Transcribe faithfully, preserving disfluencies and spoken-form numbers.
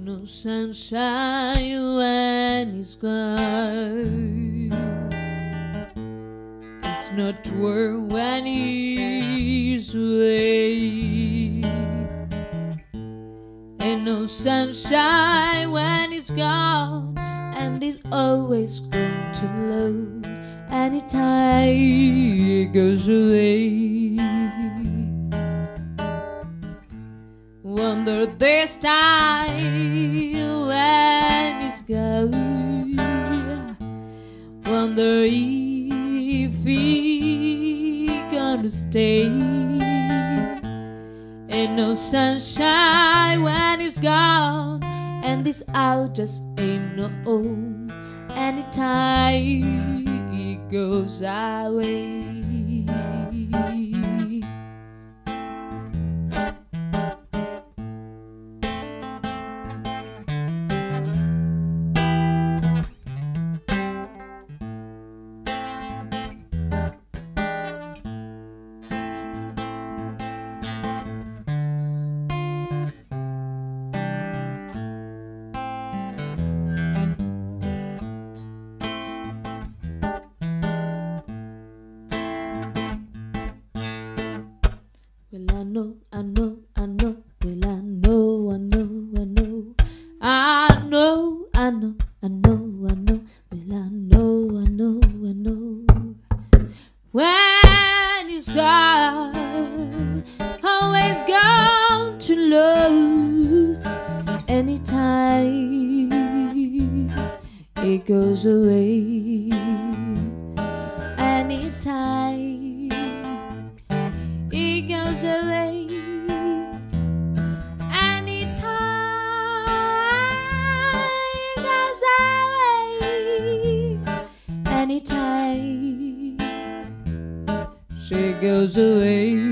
no sunshine when it's gone. It's not warm when it's away. Ain't no sunshine when it's gone, and it's always going to low anytime it goes away. Wonder this time when it's gone. Wonder if it's gonna stay. Ain't no sunshine when it's gone, and this out just ain't no home anytime it goes away. Well, I know, I know, I know, well, I know, I know, I know, I know, I know, I know, I know, well, I know, I know, I know. When it's gone, always gone to love. Anytime it goes away, anytime it goes away, anytime it goes away, anytime she goes away.